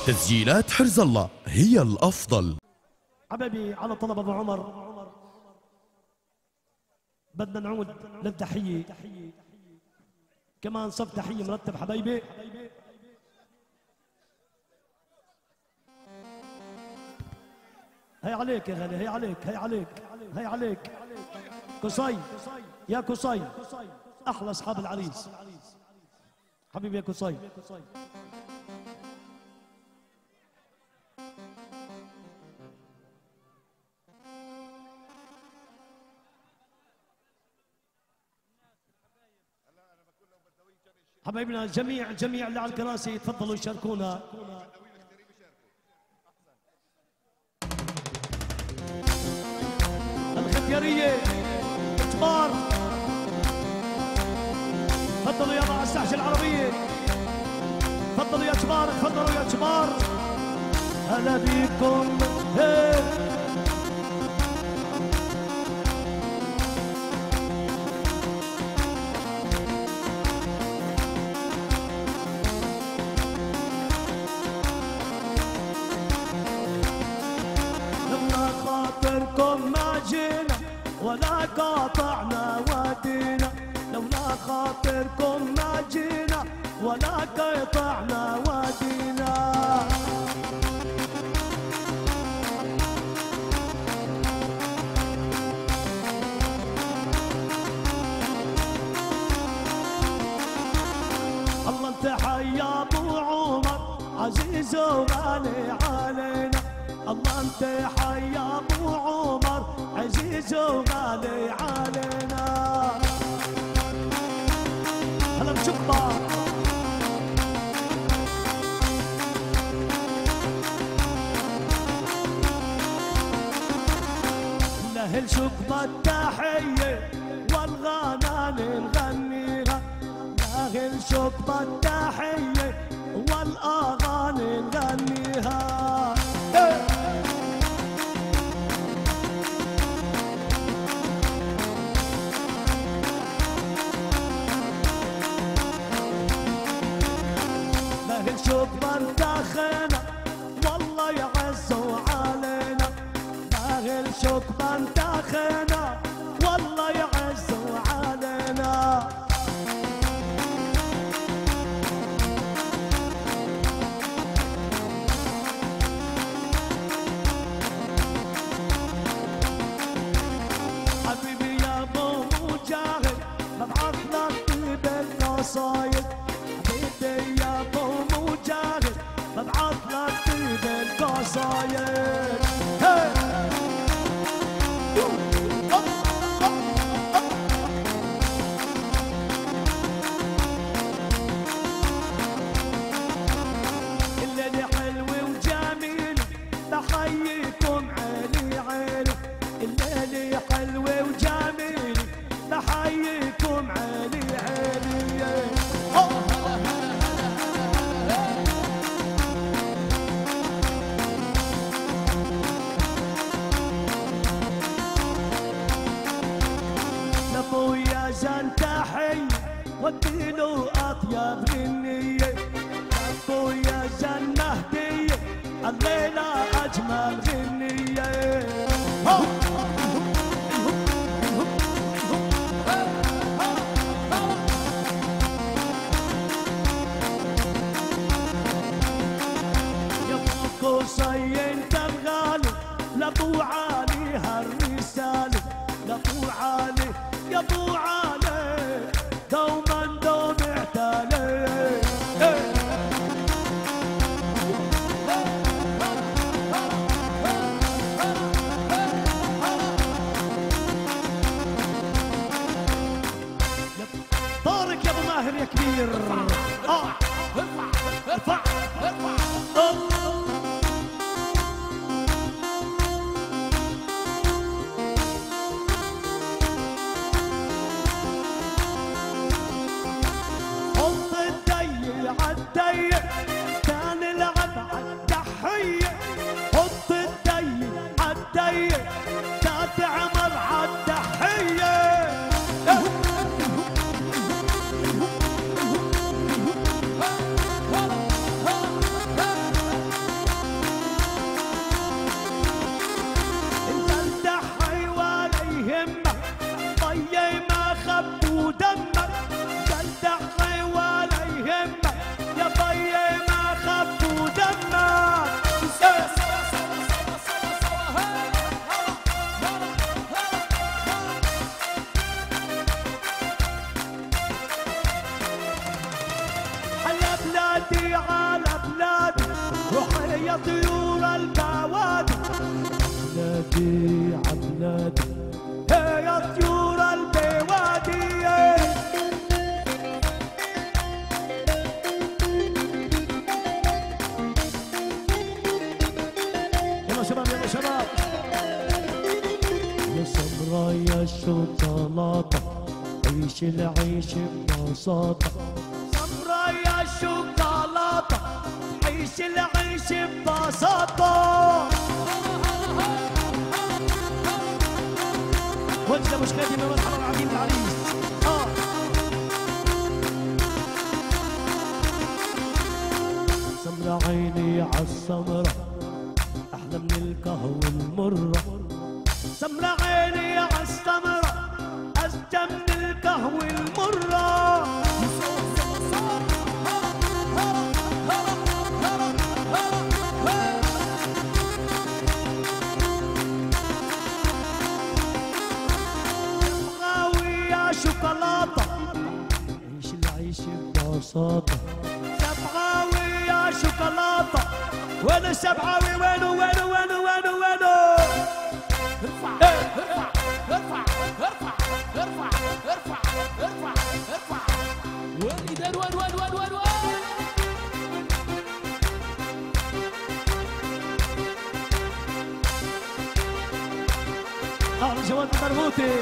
تسجيلات حرز الله هي الأفضل. حبايبي على طلب ابو عمر بدنا نعود للتحيه، كمان صف تحيه مرتب حبايبي. هي عليك يا غالي، هي عليك، هي عليك، هي عليك. قصي يا قصي، احلى اصحاب العريس حبيبي يا قصي. حبايبنا جميع اللي على الكراسي تفضلوا يشاركونا. الختيارية كبار تفضلوا يا مع الساحة العربية، تفضلوا يا كبار، تفضلوا يا كبار. هلا بيكم ولا قاطعنا ودينا، لولا خاطركم ما جينا ولا قاطعنا ودينا. الله انت حي ابو عمر عزيز وغالي علينا، الله انت حي ابو عمر عزيز وغالي علينا. هلا بشقبة لأهل شقبة التحية والغنان نغنيها، لأهل شقبة التحية والأغاني نغنيها. شقبة انتخينا والله يعزوا علينا، باغي الشقبة انتخينا والله يعزوا علينا. حبيبي يا ابو مجاهد ببعث لك طيب القصايد، حبيبي يا ابو مجاهد ببعث لك طيب القصايد. الليل حلو وجميل بحييكم عيني عيني، الليل حلو وجميل بحييكم عيني عيني. لابويا زين تحية وديله اطيب غنية، لابويا زين هدية الليلة اجمل غنية. يا ابو قصي انت الغالي لابو علي هالرسالة، لابو علي يا ابو علي دوما دوم اعتالي. طارق يا ابو ماهر يا كبير. ارفع عالدية كان العب عالتحية، حط الدي عالدية كانت عمر عالتحية. يا طيور البوادي بلادي عبلادي يا طيور البوادي يلا شباب يلا شباب يا سمرا يا شوكولاتة عيش العيش ببساطة سمرا يا شوكولاتة عيش العيش ببساطة وجه مش خادم مرحبا العظيم العريس سمرا عيني عالسمرة أحلى من القهوة المرة سمرا عيني عالسمرة أزكى من القهوة المرة شوكولاتة عيش العيش ببساطة سبعاوي يا شوكولاتة وين السبعاوي وينو وينو وينو وينو وينو ارفع ارفع ارفع ارفع ارفع ارفع ارفع ارفع وين ايدين وين وين وين وين وين اهلا جواد المربوطي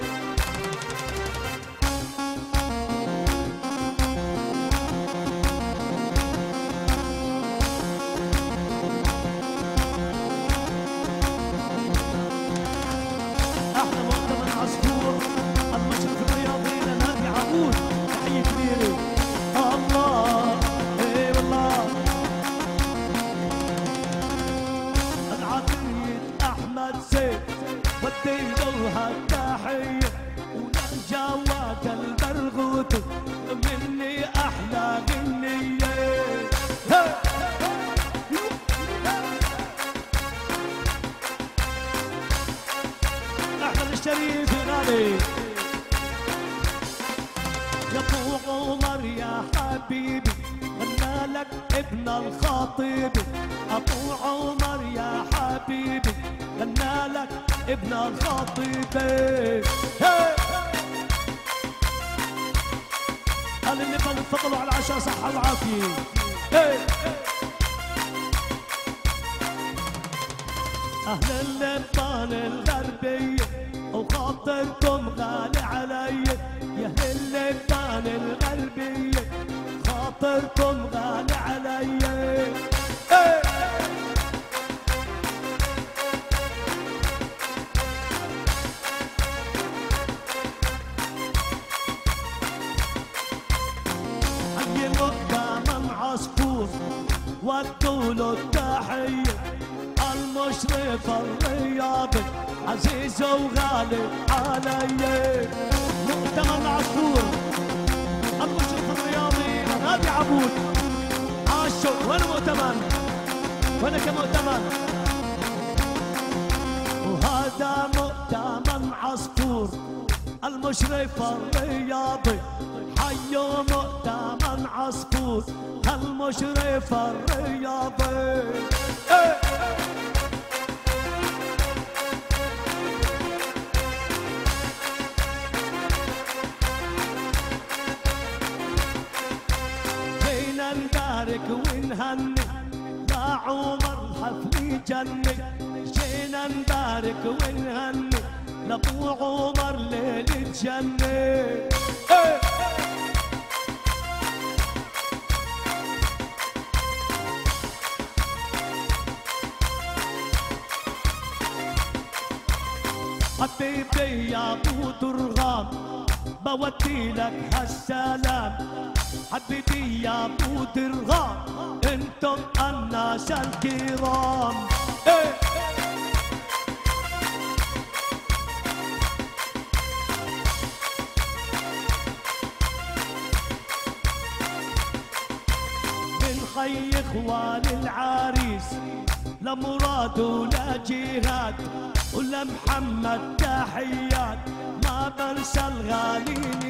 وديلوها التحية ولجواد البرغوث مني أحلى غنية أحمد الشريف الغالي يا أبو عمر يا حبيبي غنى لك ابن الخطيب أبو عمر يا حبيبي غنى لك ابن الخطيب قال اللي تفضلوا على العشاء صحة وعافية أهل اللبنان الغربية وخاطركم غالي علي يا أهل اللبنان الغربية خاطركم غالي علي ودوله التحية المشرف الرياضي عزيز وغالي علي مؤتمن عصفور المشرف الرياضي نادي عبود عاشو وين مؤتمن وين كمؤتمن وهذا مؤتمن عصفور المشرف الرياضي حيو مؤتمن عصفور المشرف الرياضي جينا نبارك ونهني يا عمر الحفل جني جينا نبارك ونهني لابو عمر ليلة جني حبيبي يا ابو درغام بودي لك هالسلام حبيبي يا ابو درغام انتم الناس الكرام من حي اخوان العريس لمراد ولا جهاد ولمحمد تحيات ما بنسى الغالين